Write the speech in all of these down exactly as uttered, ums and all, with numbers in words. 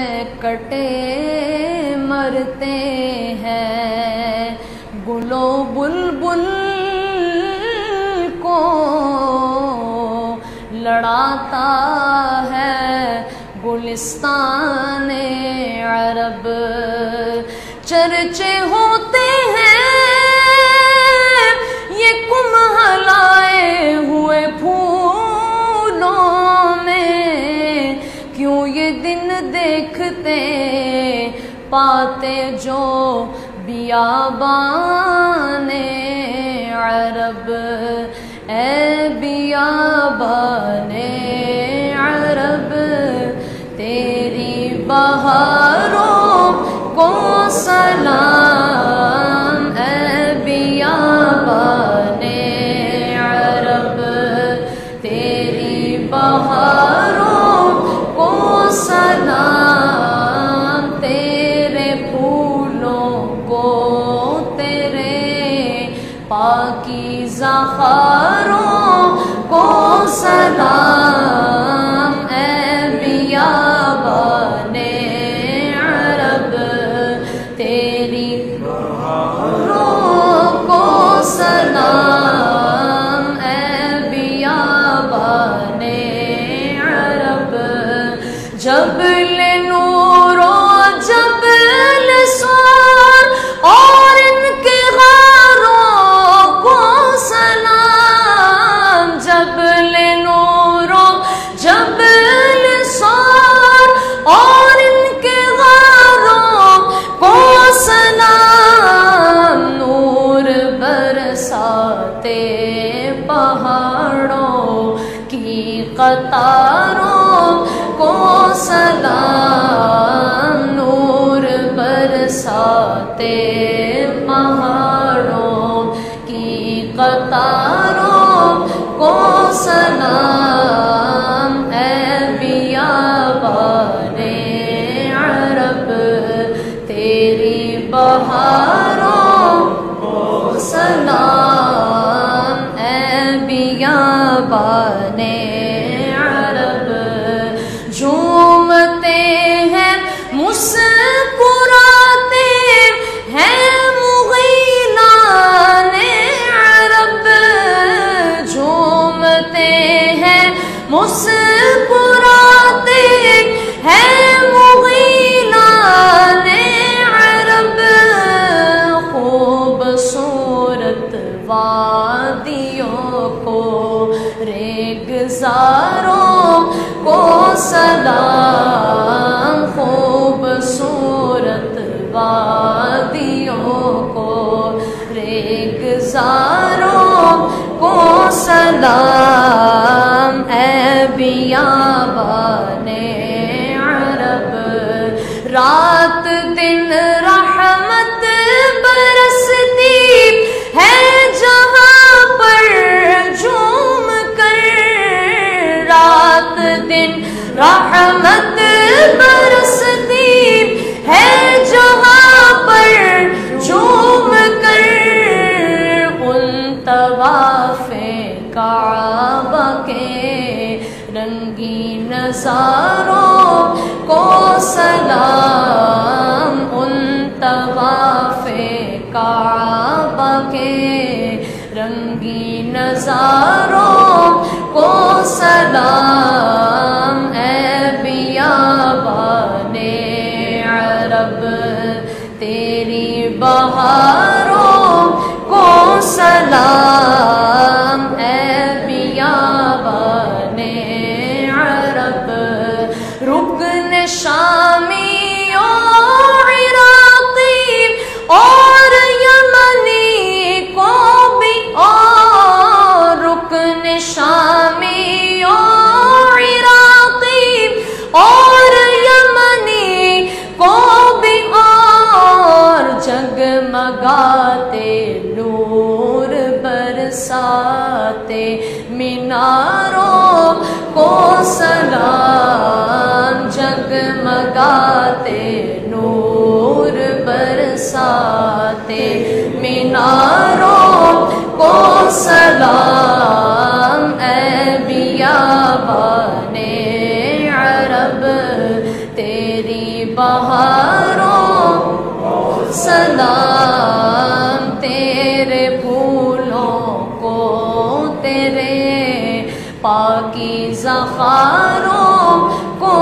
کٹے مرتے ہیں، گلو بلبل کو لڑاتا ہے گلستان عرب، چرچے ہوتے ہیں یہ کمہلائے ہوئے پھولوں میں، کیوں یہ دن دیکھتے پاتے جو بیابان عرب، اے بیابان عرب تیری بہاروں کو سلام، اے بیابان عرب تیری بہاروں کو سلام، تیرے پھولوں کو تیرے پاکیزہ خاروں کو سلام، اے بیابان عرب تیری بہاروں کو سلام، اے بیابان عرب، جبل نور و جبل سور اور ان کے غاروں کو سلام، جبل نور و جبل سور اور ان کے غاروں کو سلام، نور برساتے پہاڑوں کی قطاروں کو سلام، نور برساتے پہاڑوں کی قطاروں کو سلام، اے بیابان عرب تیری بہاروں کو سلام، اے بیابان عرب، جھومتے ہیں مسکراتے ہیں مغیلان عرب، جھومتے ہیں مسکراتے ہیں مغیلان عرب، خوبصورت وادیوں کو ریگزاروں کو سلام، خوبصورت وادیوں کو ریگزاروں کو سلام، اے بیابان عرب، رات دن رحمت برستی ہے جہاں پر جھوم کر، رات دن رحمت برستی ہے جہاں پر جھوم کر، ان طواف کعبہ کے رنگین نظاروں کو سلام، ان طواف کعبہ کے رنگین نظاروں کو سلام، اے بیابان عرب تیری بہاروں کو سلام، اے بیابان عرب، رکن شامی اور عراقی اور یمنی کو بھی، اور رکن شامی اور عراقی اور یمنی کو بھی، اور جگمگاتے نور برساتے میناروں کو سلام، جگمگاتے نور برساتے میناروں کو سلام، اے بیابان عرب تیری تیری بہاروں سلام، تیرے پھولوں کو تیرے پاکیزہ خاروں کو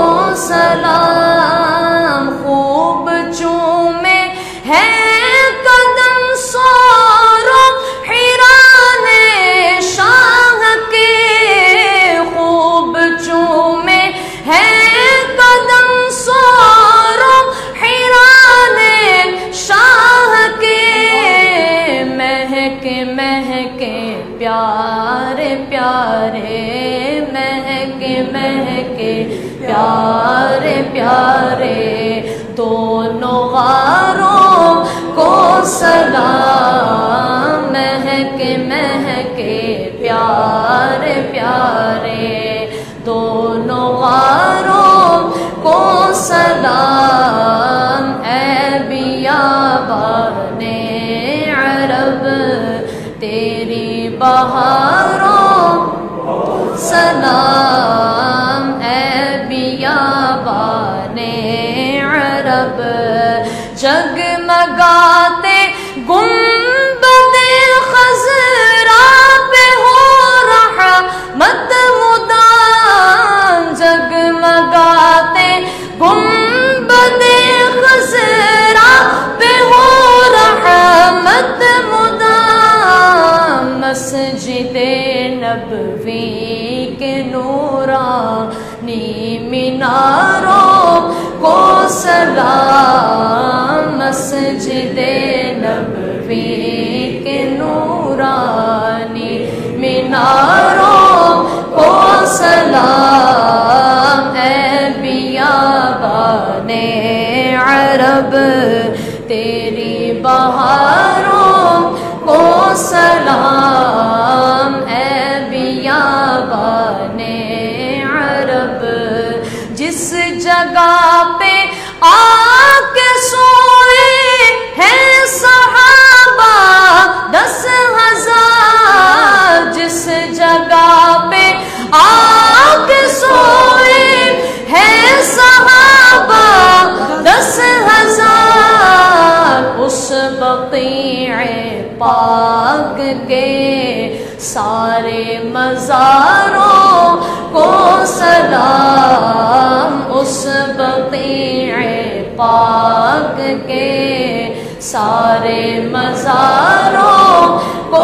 سلام، خوب چومے ہے قدم سوروں حیران شاہ کے، خوب چومے ہے قدم سوروں حیران شاہ کے، مہک مہک پیارے پیارے، مہک مہک پیارے پیارے، دونوں غاروں کو سلام، مہک مہک پیارے پیارے، دونوں غاروں کو سلام، اے بیابان عرب تیری بہاروں سلام، اے بیابان عرب، جگمگاتے گنبد خضرا پہ ہو رحمت مدام، جگمگاتے گنبد خضرا پہ ہو رحمت مدام، مسجد نبوی کے نورانی میناروں کو سلام، مسجد نبوی کے نورانی میناروں کو سلام، اے بیابان عرب تیری بہاروں کو سلام، اے بیابان عرب، جس جگہ پہ آ کے سوئے ہیں صحابہ دس ہزار، جس جگہ پہ آ کے سوئے ہیں صحابہ دس ہزار، اس بقیع پاک کے سارے مزاروں کو سلام، اس بقیع پاک کے سارے مزاروں کو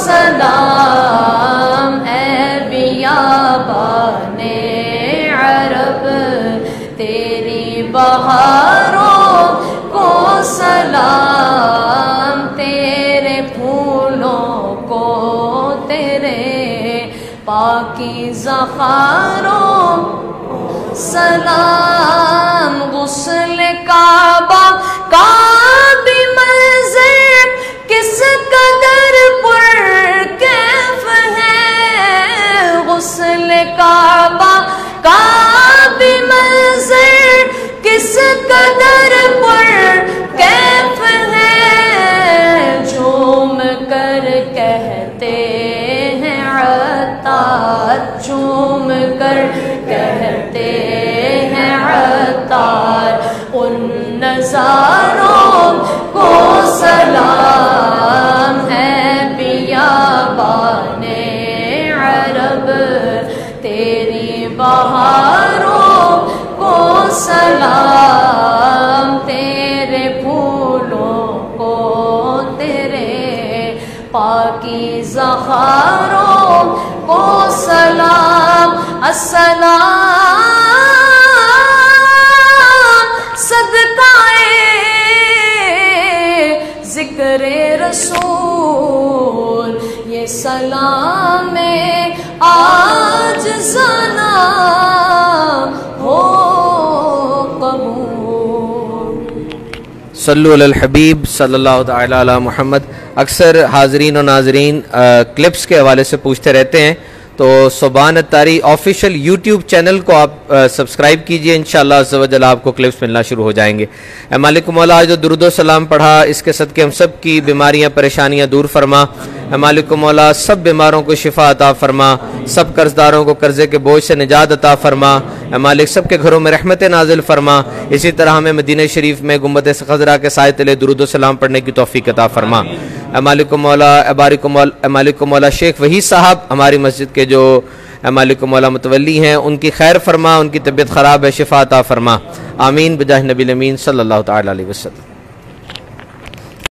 سلام، اے بیابان عرب تیری بہاروں کو سلام، تیرے پھولوں کو تیرے پاکیزہ خاروں سلام، غسل کعبہ کا بھی منظر کس قدر پر کیف ہے، غسل کعبہ کا بھی منظر کس قدر پر کیف ہے، جھوم کر کہتے ہیں عطار، جھوم کر کہتے ہیں عطار، ان نظاروں کو سلام، ہے بیابان عرب تیری بہاروں کو سلام، تیرے پھولوں کو تیرے پاکیزہ خاروں کو سلام، السلام صدقائے ذکر رسول، یہ سلام آج زنا ہو قبول۔ صلو علی الحبیب صلی اللہ تعالی علی محمد۔ اکثر حاضرین و ناظرین کلپس کے حوالے سے پوچھتے رہتے ہیں، تو سبحان الطاری آفیشیل یوٹیوب چینل کو آپ سبسکرائب کیجئے، انشاءاللہ عز و جل آپ کو کلپس ملنا شروع ہو جائیں گے۔ اے مالک مولا، جو درود و سلام پڑھا، اس کے صدقے ہم سب کی بیماریاں پریشانیاں دور فرما، اے مالک و مولا سب بیماروں کو شفا عطا فرما، سب قرض داروں کو قرضے کے بوجھ سے نجات عطا فرما، اے مالک سب کے گھروں میں رحمت نازل فرما، اسی طرح ہمیں مدینہ شریف میں گنبد خضرا کے سائے تلے درود و سلام پڑھنے کی توفیق عطا فرما۔ اے مالک و مولا اے بارک و مولا اے مالک و مولا شیخ وحید صاحب ہماری مسجد کے جو اے مالک و مولا متولی ہیں، ان کی خیر فرما، ان کی طبیعت خراب ہے، شفا عطا فرما، آمین بجاہ نبی الامین صلی اللہ تعالی علیہ وسلم۔